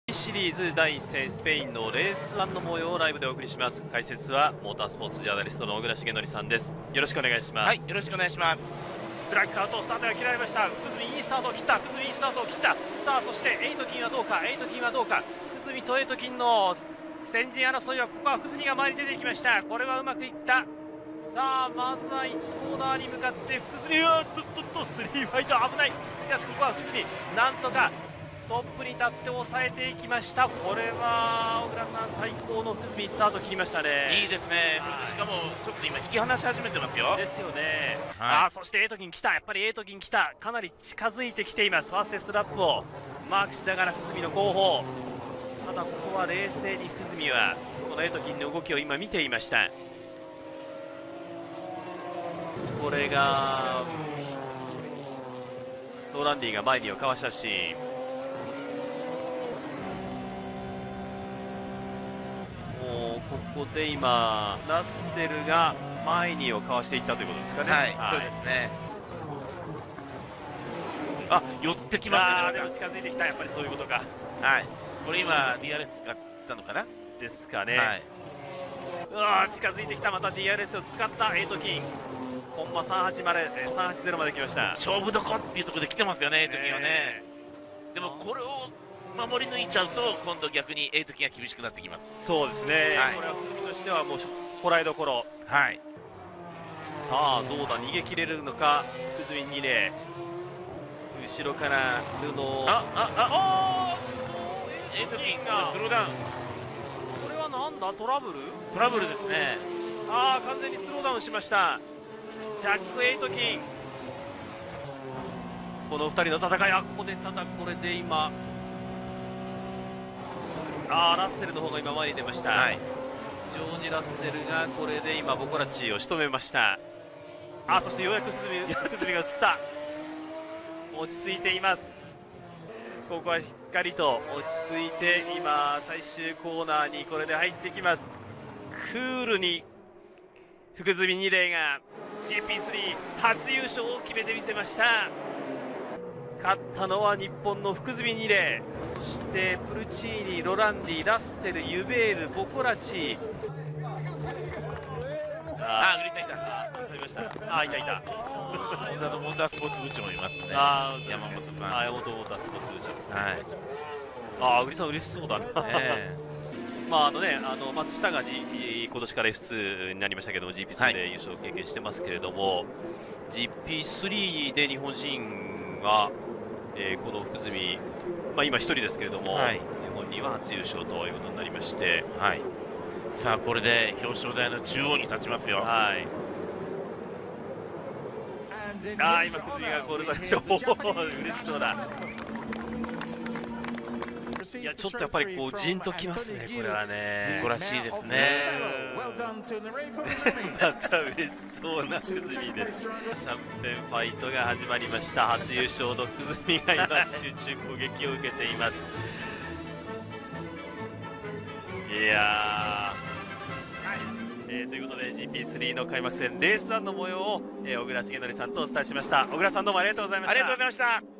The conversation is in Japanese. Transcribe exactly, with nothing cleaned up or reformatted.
シリーズだいいっ戦スペインのレースワンの模様をライブでお送りします。解説はモータースポーツジャーナリストの小倉重則さんです。よろしくお願いします。 はい、よろしくお願いします。 ブラックアウトスタートが切られました。久住いいスタートを切った。久住いいスタートを切った。さあそしてエイトキンはどうか。エイトキンはどうか。久住とエイトキンの先陣争いはここは久住が前に出てきました。これはうまくいった。さあまずはいちコーナーに向かって福住はとっとっとスリーファイト危ない。しかしここは福住なんとかトップに立って抑えていきました。これは小倉さん最高の福住スタート切りましたね。 いいですね。しかもちょっと今引き離し始めてますよ。 ですよね。 はい、 ああそしてエイトキン来た。やっぱりエイトキン来た。かなり近づいてきています。ファーステストラップをマークしながら福住の後方。ただここは冷静に福住はこのエイトキンの動きを今見ていました。これがローランディが前にをかわしたシーン。ここで今ラッセルが前にをかわしていったということですかね。 はい、はい、そうですね。あ、寄ってきましたね。 でも近づいてきた。やっぱりそういうことか。 はい、これ今 ディーアールエス 使ったのかなですかね。 はい、 うわ近づいてきた。また ディーアールエス を使ったエイトキン。コンマさんはちまでさんはちゼロまで来ました。 勝負どこっていうところで来てますよね、エイトキンはね。でもこれを守り抜いちゃうと今度逆にエイトキンが厳しくなってきます。 そうですね、はい、これは久住としてはもうこらえどころ。 はい、 さあどうだ逃げ切れるのか久住にれい後ろからルノー。 あああエイトキンがスローダウン。 これはなんだトラブルトラブルですね。 ああ完全にスローダウンしました。ジャック・エイトキン。このふたりの戦い。あここでただこれで今あーラッセルの方が今前に出ました。はい、ジョージ・ラッセルがこれで今ボコラッチを仕留めました。あそしてようやく久住久住が映った。落ち着いています。ここはしっかりと落ち着いて今最終コーナーにこれで入ってきます。クールに福住にれいが ジーピースリー 初優勝を決めてみせました。勝ったのは日本の福住にれい、そしてプルチーニ、ロランディ、ラッセル、ユベール、ボコラチ。 ああ、グリーンさんいた。 あ、そういました。あ、いたいた。 ホンダのモータースポーツ部長もいますね。 あ、 山本さん。 あ、山本モータースポーツ部長ですね。 はい。 あ、グリさん嬉しそうだな。まああのね、あの松下が、G、今年から エフツー になりましたけども ジーピースリー で優勝を経験してますけれども、はい、ジーピースリー で日本人がえー、この福住、まあ、今一人ですけれども、はい、日本人は初優勝ということになりまして、 はい、さあこれで表彰台の中央に立ちますよ。 はい、ああ今福住がゴールされておお嬉しそうだ。いやちょっとやっぱりこうジンときますね。これはね誇らしいですね。 また嬉しそうな福住です。シャンペンファイトが始まりました。初優勝の福住が今集中攻撃を受けています。いやー、えー、ということで ジーピースリー の開幕戦レースワンの模様を、えー、小倉重則さんとお伝えしました。小倉さんどうもありがとうございました。 ありがとうございました。